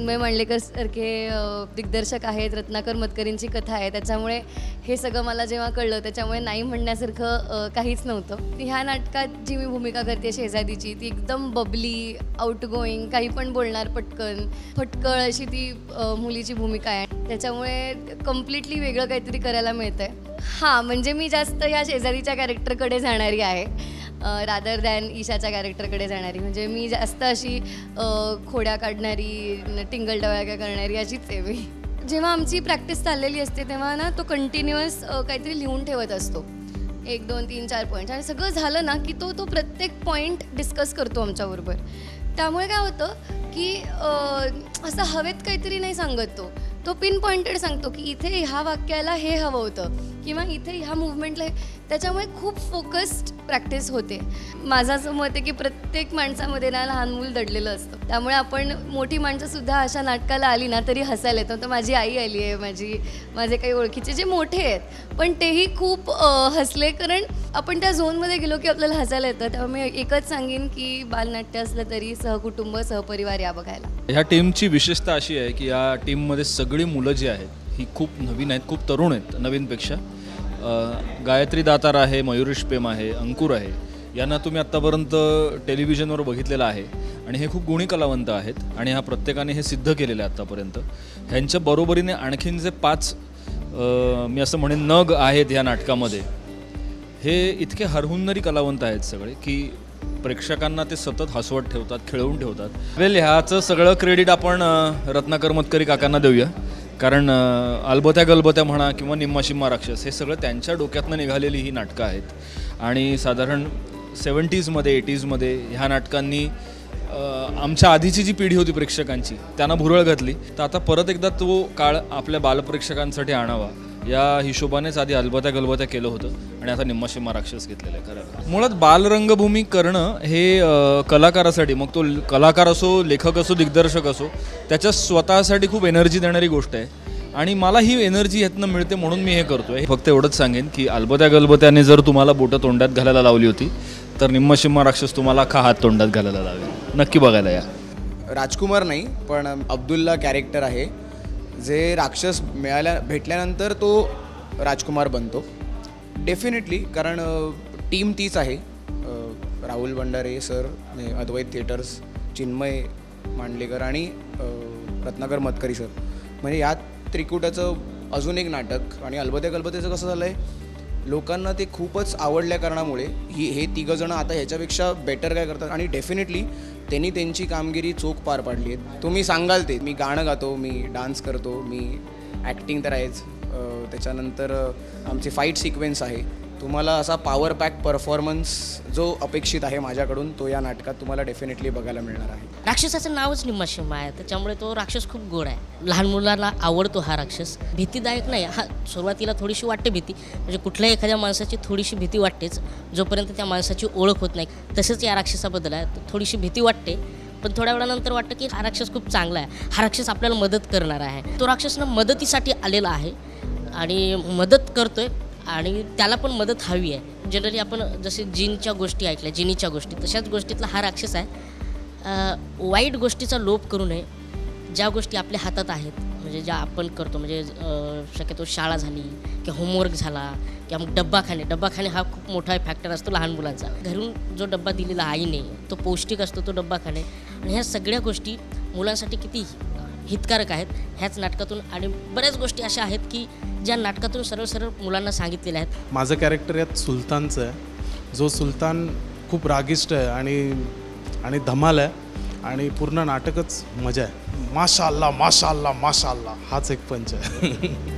चिन्मय मांडलेकर सारखे दिग्दर्शक आहेत, रत्नाकर मतकरींची कथा आहे, त्याच्यामुळे हे सगळं मला जेव्हा कळलं त्याच्यामुळे नाही म्हणण्यासारखं काहीच नव्हतं. ह्या नाटकात जी मी भूमिका करते शेजादीची, ती एकदम बबली, आउटगोईंग, काही पण बोलणार पटकन, फटकळ अशी ती मुलीची भूमिका आहे. त्याच्यामुळे कम्प्लिटली वेगळं काहीतरी करायला मिळतं आहे. हां, म्हणजे मी जास्त ह्या शेजारीच्या कॅरेक्टरकडे जाणारी आहे रादर दॅन ईशाच्या कॅरेक्टरकडे जाणारी. म्हणजे मी जास्त अशी खोड्या काढणारी, टिंगलटवाळ्या करणारी अशीच आहे मी. जेव्हा आमची प्रॅक्टिस चाललेली असते तेव्हा ना तो कंटिन्युअस काहीतरी लिहून ठेवत असतो, 1 2 3 4 पॉईंट्स, आणि सगळं झालं ना की तो प्रत्येक पॉईंट डिस्कस करतो आमच्याबरोबर. त्यामुळे काय होतं की असं हवेत काहीतरी नाही सांगत, तो पिन पॉइंटेड सांगतो की इथे ह्या वाक्याला हे हवं होतं किंवा इथे ह्या मुवमेंटला. त्याच्यामुळे खूप फोकस्ड प्रॅक्टिस होते. माझं असं मत आहे की प्रत्येक माणसामध्ये ना लहान मूल दडलेलं असतं. त्यामुळे आपण मोठी माणसंसुद्धा अशा नाटकाला आली ना तरी हसायला येतं. तर माझी आई आली आहे, माझे काही ओळखीचे जे मोठे आहेत पण तेही खूप हसले, कारण आपण त्या झोनमध्ये गेलो की आपल्याला हसायला येतं. त्यामुळे मी एकच सांगेन की बालनाट्य असलं तरी सहकुटुंब सहपरिवार या बघायला. ह्या टीमची विशेषता अशी आहे की या टीममध्ये सगळी मुलं जी आहेत ही खूप नवीन आहेत, खूप तरुण आहेत नवीनपेक्षा. गायत्री दातार आहे, मयुरेश पेम आहे, अंकुर आहे, यांना तुम्ही आत्तापर्यंत टेलिव्हिजनवर बघितलेलं आहे आणि हे खूप गुणी कलावंत आहेत आणि ह्या प्रत्येकाने हे सिद्ध केलेलं आहे आत्तापर्यंत. ह्यांच्या बरोबरीने आणखीन जे 5 मी असं म्हणेन नग आहेत ह्या नाटकामध्ये, हे इतके हरहुन्नरी कलावंत आहेत सगळे की प्रेक्षकांना ते सतत हसवत ठेवतात, खेळवून ठेवतात. ह्याचं सगळं क्रेडिट आपण रत्नाकर मतकरी काकांना देऊया, कारण अलबत्या गलबत्या म्हणा किंवा निम्मा शिम्मा राक्षस हे सगळं त्यांच्या डोक्यातनं निघालेली ही नाटकं आहेत. आणि साधारण 70sमध्ये 80sमध्ये ह्या नाटकांनी आमच्या आधीची जी पिढी होती प्रेक्षकांची त्यांना भुरळ घातली. तर आता परत एकदा तो काळ आपल्या बालप्रेक्षकांसाठी आणावा या हिशोबानेच आधी अलबत्या गलबत्या केलं होतं आणि आता निम्मा शिम्मा राक्षस घेतलेलं आहे. खरं मुळात बालरंगभूमी करणं हे कलाकारासाठी, मग तो कलाकार असो, लेखक असो, दिग्दर्शक असो, त्याच्या स्वतःसाठी खूप एनर्जी देणारी गोष्ट आहे आणि मला ही एनर्जी ह्यातनं मिळते म्हणून मी हे करतो आहे. फक्त एवढंच सांगेन की अलबत्या गलबत्याने जर तुम्हाला बोटं तोंडात घालायला लावली होती तर निम्मा शिम्मा राक्षस तुम्हाला अख्खा हात तोंडात घालायला लावेल. नक्की बघायला या. राजकुमार नाही पण अब्दुल्ला कॅरेक्टर आहे, जे राक्षस भेटल्यानंतर तो राजकुमार बनतो डेफिनेटली, कारण टीम तीच आहे. राहुल भंडारे सर, अद्वैत थिएटर्स, चिन्मय मांडलेकर आणि रत्नाकर मतकरी सर, म्हणजे या त्रिकुटाचं अजून एक नाटक. आणि अलबत्या गलबत्याचं कसं झालं आहे, लोकांना ते खूपच आवडल्या कारणामुळे हे तिघंजणं आता ह्याच्यापेक्षा बेटर काय करतात आणि डेफिनेटली त्यांनी त्यांची कामगिरी चोख पार पाडली आहे. तुम्ही सांगाल ते, मी गाणं गातो, मी डान्स करतो, मी ॲक्टिंग तर आहेच, त्याच्यानंतर आमची फाईट सिक्वेन्स आहे. तुम्हाला असा पॉवर पॅक परफॉर्मन्स जो अपेक्षित आहे माझ्याकडून तो या नाटकात तुम्हाला डेफिनेटली बघायला मिळणार आहे. राक्षसाचं नावच निम्मा शिम्मा आहे, त्याच्यामुळे तो राक्षस खूप गोड आहे. लहान मुलांना आवडतो हा राक्षस. भीतीदायक नाही हा, सुरुवातीला थोडीशी वाटते भीती, म्हणजे कुठल्याही एखाद्या माणसाची थोडीशी भीती वाटतेच जोपर्यंत त्या माणसाची ओळख होत नाही. तसंच या राक्षसाबद्दल आहे, थोडीशी भीती वाटते पण थोड्या वेळानंतर वाटतं की हा राक्षस खूप चांगला आहे, हा राक्षस आपल्याला मदत करणार आहे. तो राक्षस मदतीसाठी आलेला आहे आणि मदत करतोय आणि त्याला पण मदत हवी आहे. जनरली आपण जसे जिनच्या गोष्टी ऐकल्या, जिनीच्या गोष्टी, तशाच गोष्टीतला हा राक्षस आहे. वाईट गोष्टीचा लोभ करू नये. ज्या गोष्टी आपल्या हातात आहेत, म्हणजे ज्या आपण करतो, म्हणजे शक्यतो शाळा झाली किंवा होमवर्क झाला किंवा मग डब्बाखाने हा खूप मोठा फॅक्टर असतो लहान मुलांचा. घरून जो डब्बा दिलेला आईने तो पौष्टिक असतो, तो डब्बा खाणे, आणि ह्या सगळ्या गोष्टी मुलांसाठी किती हितकारक आहेत ह्याच नाटकातून. आणि बऱ्याच गोष्टी अशा आहेत की ज्या नाटकातून सरळ सरळ मुलांना सांगितलेल्या आहेत. माझं कॅरेक्टर यात सुलतानचं आहे, जो सुलतान खूप रागिष्ट आहे आणि धमाल आहे आणि पूर्ण नाटकच मजा आहे. माशाअल्लाह माशाअल्लाह माशाअल्लाह हाच एक पंच आहे.